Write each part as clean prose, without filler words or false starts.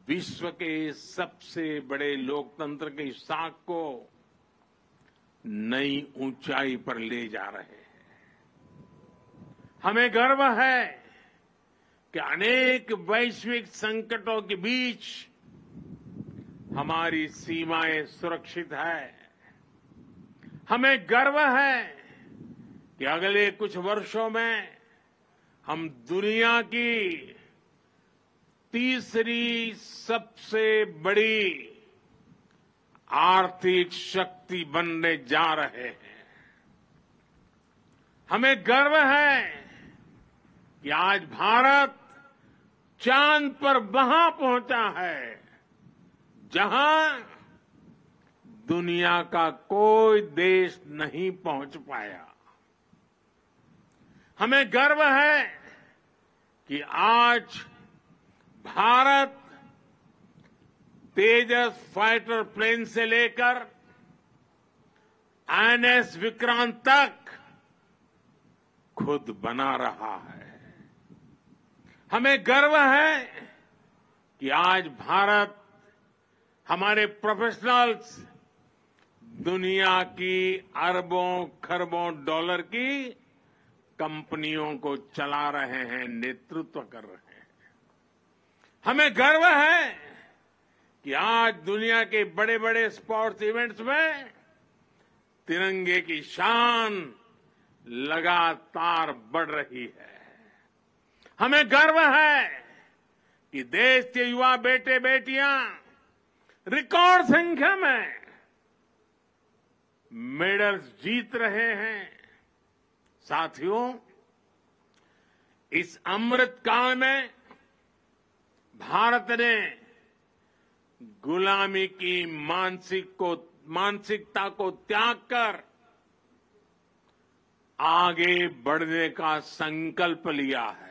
विश्व के सबसे बड़े लोकतंत्र की साख को नई ऊंचाई पर ले जा रहे हैं। हमें गर्व है कि अनेक वैश्विक संकटों के बीच हमारी सीमाएं सुरक्षित है। हमें गर्व है कि अगले कुछ वर्षों में हम दुनिया की तीसरी सबसे बड़ी आर्थिक शक्ति बनने जा रहे हैं। हमें गर्व है कि आज भारत चांद पर वहां पहुंचा है जहां दुनिया का कोई देश नहीं पहुंच पाया। हमें गर्व है कि आज भारत तेजस फाइटर प्लेन से लेकर आईएनएस विक्रांत तक खुद बना रहा है। हमें गर्व है कि आज भारत हमारे प्रोफेशनल्स दुनिया की अरबों खरबों डॉलर की कंपनियों को चला रहे हैं, नेतृत्व कर रहे हैं। हमें गर्व है कि आज दुनिया के बड़े बड़े स्पोर्ट्स इवेंट्स में तिरंगे की शान लगातार बढ़ रही है। हमें गर्व है कि देश के युवा बेटे बेटियां रिकॉर्ड संख्या में मेडल्स जीत रहे हैं। साथियों, इस अमृत काल में भारत ने गुलामी की मानसिकता को त्याग कर आगे बढ़ने का संकल्प लिया है।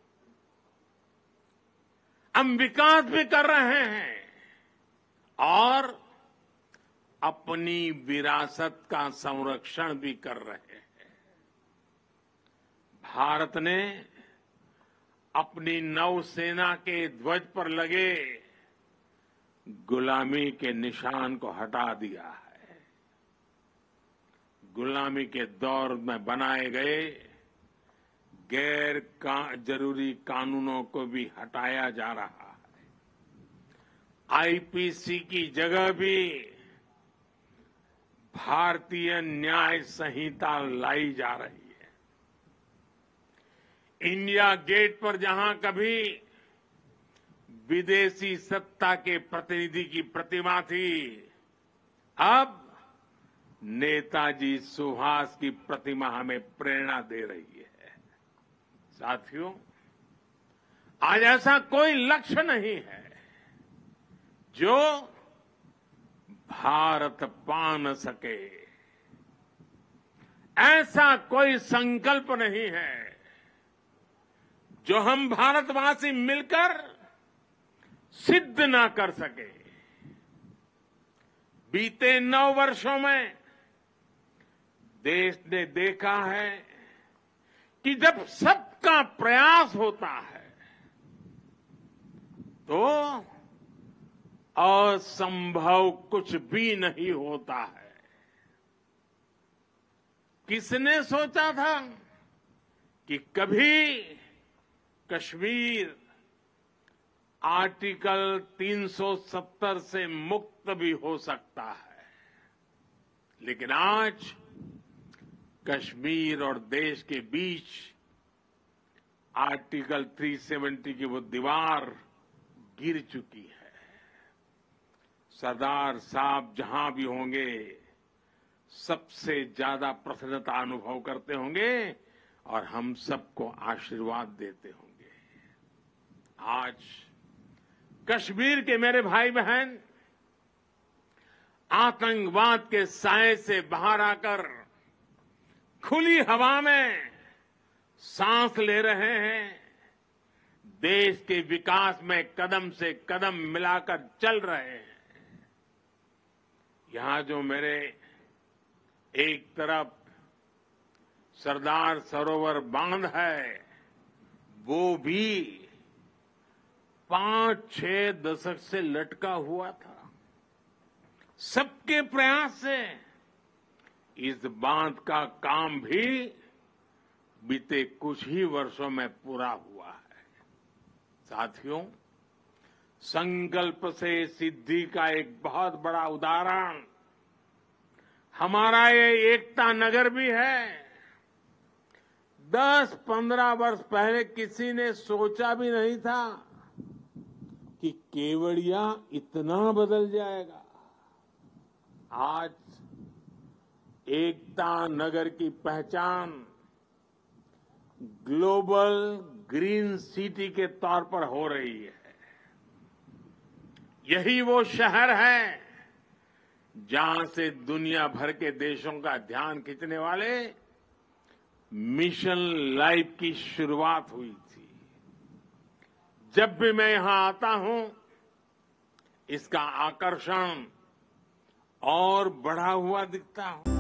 हम विकास भी कर रहे हैं और अपनी विरासत का संरक्षण भी कर रहे हैं। भारत ने अपनी नौसेना के ध्वज पर लगे गुलामी के निशान को हटा दिया है। गुलामी के दौर में बनाए गए जरूरी कानूनों को भी हटाया जा रहा है। आईपीसी की जगह भी भारतीय न्याय संहिता लाई जा रही है। इंडिया गेट पर जहां कभी विदेशी सत्ता के प्रतिनिधि की प्रतिमा थी, अब नेताजी सुभाष की प्रतिमा हमें प्रेरणा दे रही है। साथियों, आज ऐसा कोई लक्ष्य नहीं है जो भारत पा न सके। ऐसा कोई संकल्प नहीं है जो हम भारतवासी मिलकर सिद्ध ना कर सके। बीते 9 वर्षों में देश ने देखा है कि जब सबका प्रयास होता है तो असंभव कुछ भी नहीं होता है। किसने सोचा था कि कभी कश्मीर आर्टिकल 370 से मुक्त भी हो सकता है, लेकिन आज कश्मीर और देश के बीच आर्टिकल 370 की वो दीवार गिर चुकी है। सरदार साहब जहां भी होंगे सबसे ज्यादा प्रसन्नता अनुभव करते होंगे और हम सबको आशीर्वाद देते होंगे। आज कश्मीर के मेरे भाई बहन आतंकवाद के साए से बाहर आकर खुली हवा में सांस ले रहे हैं, देश के विकास में कदम से कदम मिलाकर चल रहे हैं। यहां जो मेरे एक तरफ सरदार सरोवर बांध है, वो भी 5-6 दशक से लटका हुआ था। सबके प्रयास से इस बांध का काम भी बीते कुछ ही वर्षों में पूरा हुआ है। साथियों, संकल्प से सिद्धि का एक बहुत बड़ा उदाहरण हमारा ये एकता नगर भी है। 10-15 वर्ष पहले किसी ने सोचा भी नहीं था कि केवड़िया इतना बदल जाएगा। आज एकता नगर की पहचान ग्लोबल ग्रीन सिटी के तौर पर हो रही है। यही वो शहर है जहां से दुनिया भर के देशों का ध्यान खींचने वाले मिशन लाइफ की शुरुआत हुई थी। जब भी मैं यहां आता हूं, इसका आकर्षण और बढ़ा हुआ दिखता हूं।